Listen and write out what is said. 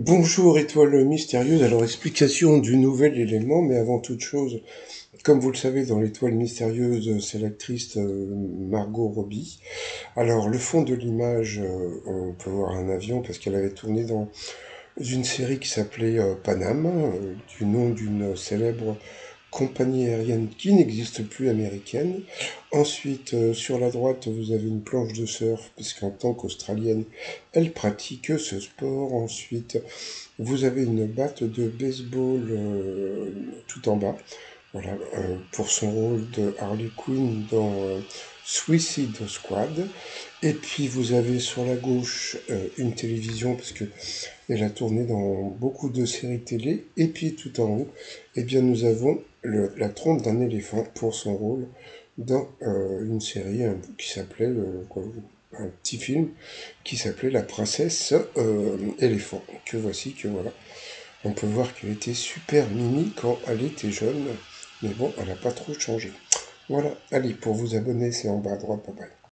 Bonjour étoile mystérieuse, alors explication du nouvel élément, mais avant toute chose, comme vous le savez, dans l'étoile mystérieuse, c'est l'actrice Margot Robbie. Alors le fond de l'image, on peut voir un avion parce qu'elle avait tourné dans une série qui s'appelait Panam, du nom d'une célèbre compagnie aérienne qui n'existe plus américaine. Ensuite, sur la droite, vous avez une planche de surf, puisqu'en tant qu'Australienne, elle pratique ce sport. Ensuite, vous avez une batte de baseball tout en bas, voilà, pour son rôle de Harley Quinn dans Suicide Squad. Et puis vous avez sur la gauche une télévision, parce que elle a tourné dans beaucoup de séries télé. Et puis tout en haut, eh bien nous avons la trompe d'un éléphant pour son rôle dans une série qui s'appelait un petit film qui s'appelait La Princesse Éléphant. Que voici, que voilà. On peut voir qu'elle était super mimi quand elle était jeune, mais bon, elle n'a pas trop changé. Voilà, allez, pour vous abonner, c'est en bas à droite, bye bye.